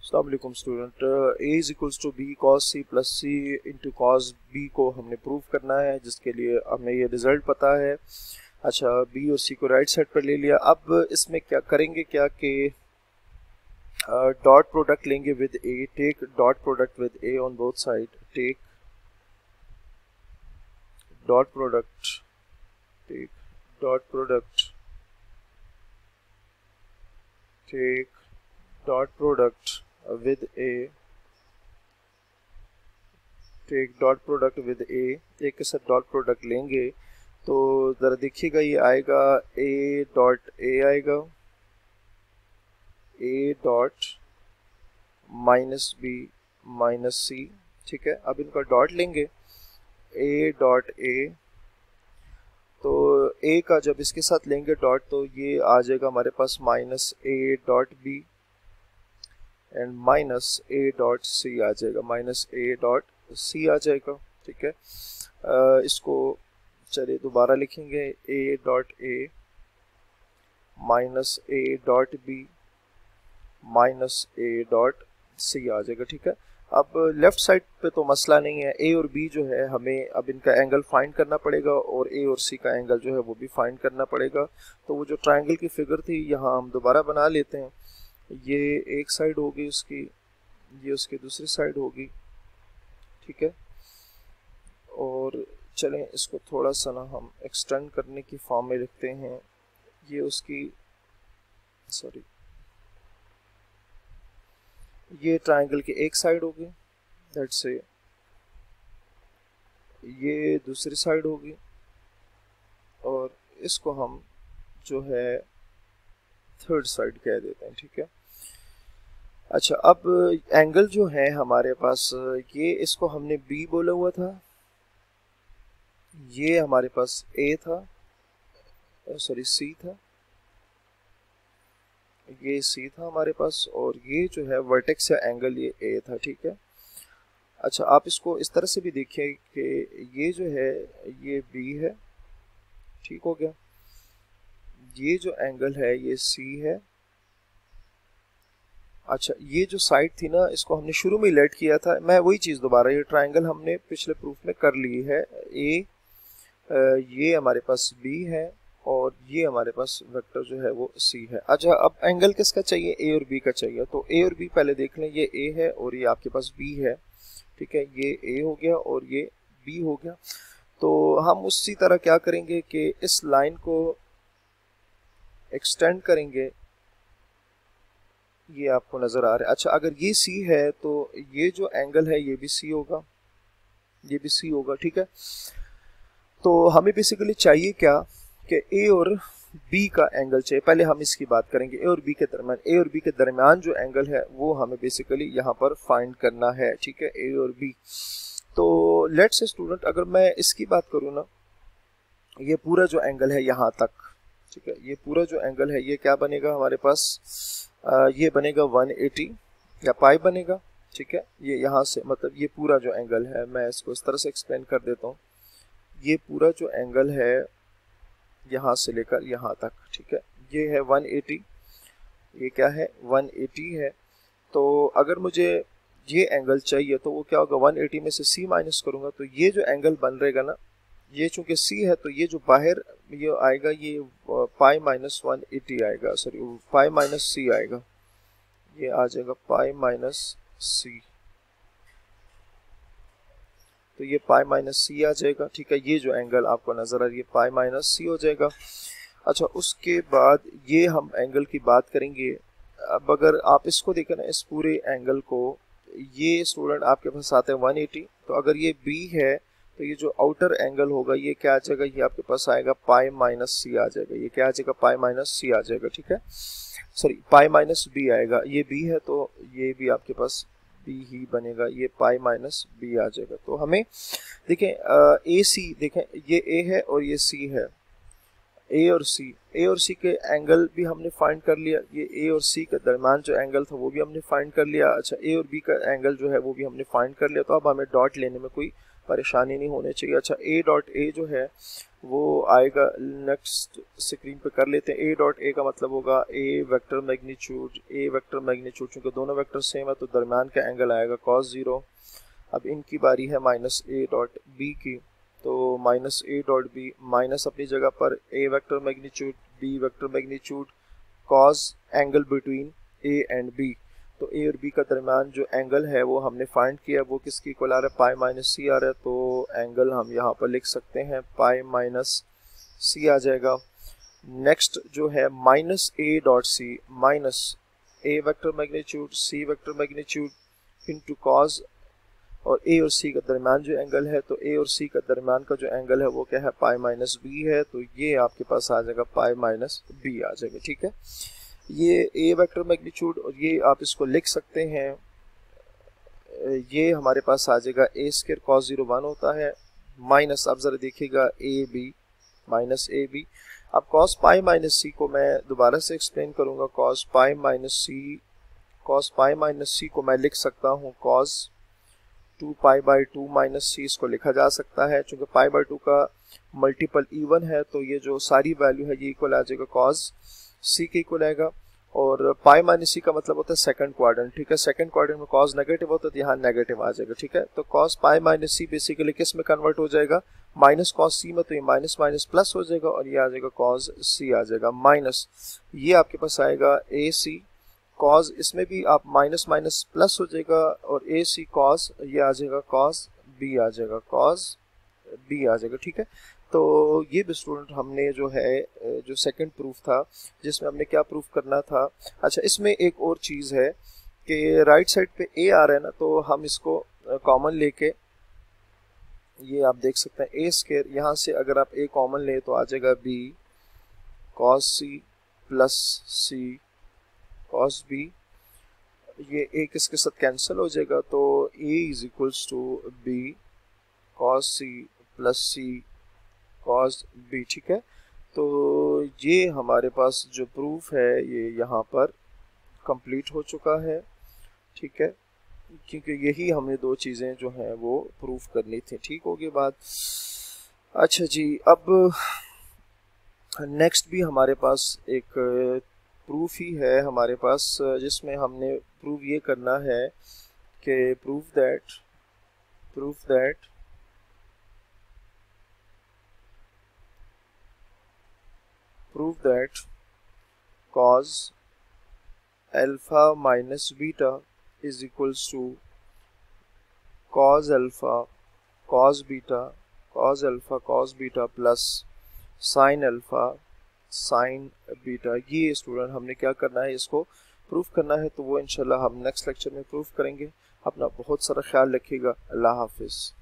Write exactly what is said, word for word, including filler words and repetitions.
अस्सलाम वालेकुम student. A is equals to B cos C plus C into cos B को हमने prove करना है, जिसके लिए हमें ये रिजल्ट पता है। अच्छा, बी और सी को राइट साइड पर ले लिया। अब इसमें क्या करेंगे क्या कि डॉट प्रोडक्ट लेंगे with A. Take dot product with A on both side. Take dot product take dot product take dot product with A take dot product with A एक के साथ डॉट प्रोडक्ट लेंगे तो ज़रा देखिएगा, ये आएगा ए डॉट ए आएगा, A dot minus B minus C. ठीक है, अब इनका डॉट लेंगे ए डॉट ए, तो ए का जब इसके साथ लेंगे डॉट तो ये आ जाएगा हमारे पास minus A dot B and minus A dot C आ जाएगा, माइनस ए डॉट सी आ जाएगा। ठीक है, आ, इसको चलिए दोबारा लिखेंगे, A dot A minus A dot B minus A dot C आ जाएगा। ठीक है, अब लेफ्ट साइड पे तो मसला नहीं है, ए और बी जो है हमें अब इनका एंगल फाइंड करना पड़ेगा और ए और सी का एंगल जो है वो भी फाइंड करना पड़ेगा। तो वो जो ट्रायंगल की फिगर थी यहाँ हम दोबारा बना लेते हैं। ये एक साइड होगी उसकी, ये उसकी दूसरी साइड होगी। ठीक है, और चलें इसको थोड़ा सा ना हम एक्सटेंड करने की फॉर्म में लिखते हैं। ये उसकी सॉरी ये ट्रायंगल की एक साइड होगी, दैट से ये दूसरी साइड होगी और इसको हम जो है थर्ड साइड कह देते हैं। ठीक है, अच्छा, अब एंगल जो है हमारे पास, ये इसको हमने बी बोला हुआ था, ये हमारे पास ए था, सॉरी सी था, ये सी था हमारे पास, और ये जो है वर्टेक्स या एंगल ये ए था। ठीक है, अच्छा आप इसको इस तरह से भी देखिए कि ये जो है ये बी है, ठीक हो गया, ये जो एंगल है ये सी है। अच्छा, ये जो साइड थी ना इसको हमने शुरू में लेट किया था, मैं वही चीज़ दोबारा, ये ट्रायंगल हमने पिछले प्रूफ में कर ली है। ए ये हमारे पास बी है और ये हमारे पास वेक्टर जो है वो सी है। अच्छा, अब एंगल किसका चाहिए, ए और बी का चाहिए, तो ए और बी पहले देख लें, ये ए है और ये आपके पास बी है। ठीक है, ये ए हो गया और ये बी हो गया। तो हम उसी तरह क्या करेंगे कि इस लाइन को एक्सटेंड करेंगे, ये आपको नजर आ रहा है। अच्छा, अगर ये सी है तो ये जो एंगल है ये भी सी होगा, ये भी सी होगा। ठीक है, तो हमें बेसिकली चाहिए क्या कि ए और बी का एंगल चाहिए। पहले हम इसकी बात करेंगे, ए और बी के दरमियान, ए और बी के दरमियान जो एंगल है वो हमें बेसिकली यहाँ पर फाइंड करना है। ठीक है, ए और बी। तो लेट्स से स्टूडेंट, अगर मैं इसकी बात करूँ ना, ये पूरा जो एंगल है यहाँ तक, ठीक है, ये पूरा जो एंगल है ये क्या बनेगा हमारे पास, आ, ये बनेगा वन एटी या पाई बनेगा। ठीक है, ये यहाँ से मतलब ये पूरा जो एंगल है, मैं इसको इस तरह से एक्सप्लेन कर देता हूँ, ये पूरा जो एंगल है यहाँ से लेकर यहाँ तक, ठीक है, ये है वन एटी, ये क्या है वन एटी है। तो अगर मुझे ये एंगल चाहिए तो वो क्या होगा, वन एटी में से c माइनस करूँगा तो ये जो एंगल बन रहेगा ना, ये चूंकि c है तो ये जो बाहर ये आएगा ये पाई माइनस वन एटी आएगा, सॉरी पाई माइनस सी आएगा, ये आ जाएगा पाई माइनस सी, तो ये पाई माइनस सी आ जाएगा। ठीक है, ये जो एंगल आपको नजर आ रही है पाई माइनस सी हो जाएगा। अच्छा, उसके बाद ये हम एंगल की बात करेंगे। अब अगर आप इसको देखें ना, इस पूरे एंगल को, ये स्टूडेंट आपके पास आते हैं वन एटी, तो अगर ये बी है तो ये जो आउटर एंगल होगा ये क्या आ जाएगा, ये आपके पास आएगा पाई माइनस सी आ जाएगा, ये क्या आ जाएगा पाई माइनस सी आ जाएगा। ठीक है, सॉरी पाई माइनस बी आएगा, ये बी है तो ये भी आपके पास बी ही बनेगा, ये पाई माइनस बी आ जाएगा। तो हमें देखें ए सी, देखें ये ए है और ये सी है, ए और सी, ए और सी के एंगल भी हमने फाइंड कर लिया, ये ए और सी के दरमियान जो एंगल था वो भी हमने फाइंड कर लिया। अच्छा, ए और बी का एंगल जो है वो भी हमने फाइंड कर लिया, तो अब हमें डॉट लेने में कोई परेशानी नहीं होनी चाहिए। अच्छा, ए डॉट ए जो है वो आएगा नेक्स्ट स्क्रीन पे कर लेते हैं। ए डॉट ए का मतलब होगा A vector magnitude, A vector magnitude चूँकि दोनों वेक्टर सेम है तो दरमियान का एंगल आएगा कॉस ज़ीरो। अब इनकी बारी है माइनस ए डॉट बी की, तो minus A dot B, minus अपनी जगह पर A vector magnitude B vector magnitude cos angle between A and B. तो ए और बी का दरमियान जो एंगल है वो हमने फाइंड किया, वो किसकी इक्वल आ रहा है, पाई माइनस सी आ रहा है। तो एंगल हम यहाँ पर लिख सकते हैं पाई माइनस सी आ जाएगा। नेक्स्ट जो है minus A dot C, minus A vector magnitude C vector magnitude into cos, और ए और सी का दरमियान जो एंगल है, तो ए और सी का दरमियान का जो एंगल है वो क्या है, पाई माइनस बी है। तो ये आपके पास आ जाएगा पाई माइनस बी आ जाएगा। ठीक है, ये ए वेक्टर मैग्नीट्यूड, और ये आप इसको लिख सकते हैं, ये हमारे पास आ जाएगा A square cos zero one होता है माइनस, आप जरा देखिएगा A B minus A B. अब कॉस पाई माइनस सी को मैं दोबारा से एक्सप्लेन करूंगा। Cos pi minus C, cos pi minus C को मैं लिख सकता हूँ cos two pi by two minus C, इसको लिखा जा सकता है। चूंकि पाई बाई टू का मल्टीपल इवन है तो ये जो सारी वैल्यू है ये इक्वल आ जाएगा कॉस सी के इक्वल आएगा। और पाई माइनस सी का मतलब होता है सेकंड क्वाड्रेंट। ठीक है, सेकंड क्वाड्रेंट में कॉस नेगेटिव होता है तो यहाँ नेगेटिव आ जाएगा। ठीक है, तो cos pi minus C basically किस में कन्वर्ट हो जाएगा, माइनस कॉस सी में, तो ये माइनस माइनस प्लस हो जाएगा और ये आ जाएगा कॉस सी आ जाएगा माइनस, ये आपके पास आएगा ए सी कॉस, इसमें भी आप माइनस माइनस प्लस हो जाएगा और ए सी कॉस, ये आ जाएगा कॉस बी आ जाएगा, कॉस बी आ जाएगा। ठीक है, तो ये भी स्टूडेंट हमने जो है जो सेकंड प्रूफ था जिसमें हमने क्या प्रूफ करना था। अच्छा, इसमें एक और चीज़ है कि राइट साइड पे ए आ रहा है ना, तो हम इसको कॉमन लेके, ये आप देख सकते हैं ए स्क्वायर, यहाँ से अगर आप ए कॉमन ले तो आ जाएगा B cos C plus C cos B, ये ए किसके साथ कैंसिल हो जाएगा, तो A is equals to B cos C plus C cos B. ठीक है, तो ये हमारे पास जो प्रूफ है ये यहाँ पर कंप्लीट हो चुका है। ठीक है, क्योंकि यही हमें दो चीज़ें जो हैं वो प्रूफ करनी थी। ठीक होगी बात। अच्छा जी, अब नेक्स्ट भी हमारे पास एक प्रूफ ही है हमारे पास, जिसमें हमने प्रूव ये करना है कि proof that proof that proof that cos alpha minus beta is equals to cos alpha cos beta cos alpha cos beta plus sin alpha sin beta. ये स्टूडेंट हमने क्या करना है, इसको प्रूफ करना है, तो वो इंशाल्लाह हम नेक्स्ट लेक्चर में प्रूफ करेंगे। अपना बहुत सारा ख्याल रखिएगा। अल्लाह हाफिज़।